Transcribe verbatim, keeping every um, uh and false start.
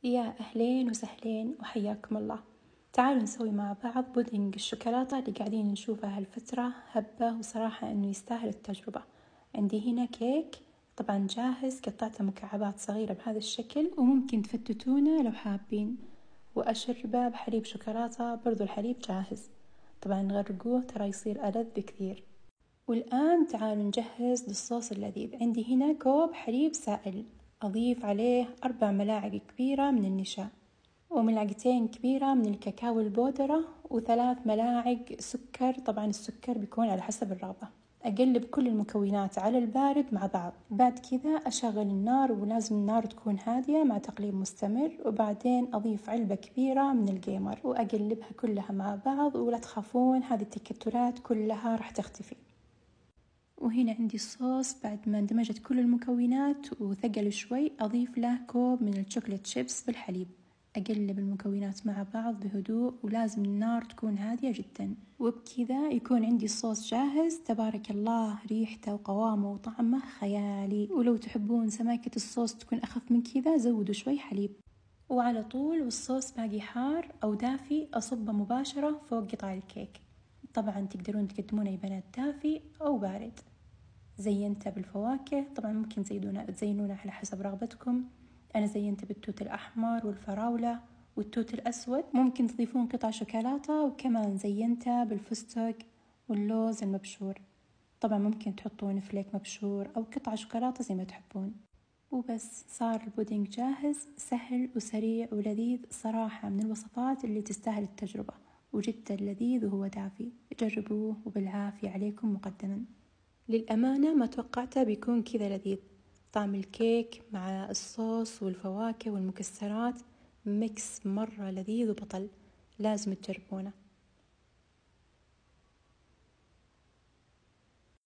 يا أهلين وسهلين وحياكم الله. تعالوا نسوي مع بعض بودنج الشوكولاتة اللي قاعدين نشوفها هالفترة هبة، وصراحة أنه يستاهل التجربة. عندي هنا كيك طبعا جاهز، قطعته مكعبات صغيرة بهذا الشكل، وممكن تفتتونه لو حابين، وأشربه بحليب شوكولاتة، برضو الحليب جاهز. طبعا نغرقوه ترى يصير ألذ بكثير. والآن تعالوا نجهز للصوص اللذيذ. عندي هنا كوب حليب سائل، أضيف عليه أربع ملاعق كبيرة من النشا، وملعقتين كبيرة من الكاكاو البودرة، وثلاث ملاعق سكر، طبعا السكر بيكون على حسب الرغبة. أقلب كل المكونات على البارد مع بعض. بعد كذا أشغل النار، ولازم النار تكون هادية مع تقليب مستمر، وبعدين أضيف علبة كبيرة من الجيمر وأقلبها كلها مع بعض. ولا تخافون، هذه التكتلات كلها راح تختفي. وهنا عندي الصوص بعد ما اندمجت كل المكونات وثقل شوي، أضيف له كوب من الشوكولات شيبس بالحليب. أقلب المكونات مع بعض بهدوء، ولازم النار تكون هادية جدا. وبكذا يكون عندي الصوص جاهز. تبارك الله، ريحته وقوامه وطعمه خيالي. ولو تحبون سماكة الصوص تكون أخف من كذا زودوا شوي حليب. وعلى طول والصوص باقي حار أو دافي أصبه مباشرة فوق قطع الكيك. طبعا تقدرون تقدمونه يا بنات دافي أو بارد. زينته بالفواكه، طبعا ممكن تزينونه تزينونه على حسب رغبتكم. أنا زينته بالتوت الأحمر والفراولة والتوت الأسود. ممكن تضيفون قطع شوكولاتة، وكمان زينته بالفستق واللوز المبشور. طبعا ممكن تحطون فليك مبشور أو قطع شوكولاتة زي ما تحبون. وبس صار البودنج جاهز، سهل وسريع ولذيذ، صراحة من الوصفات اللي تستاهل التجربة، وجدا لذيذ وهو دافي. جربوه وبالعافية عليكم مقدما. للأمانة ما توقعته بيكون كذا لذيذ. طعم الكيك مع الصوص والفواكه والمكسرات ميكس مرة لذيذ وبطل، لازم تجربونه.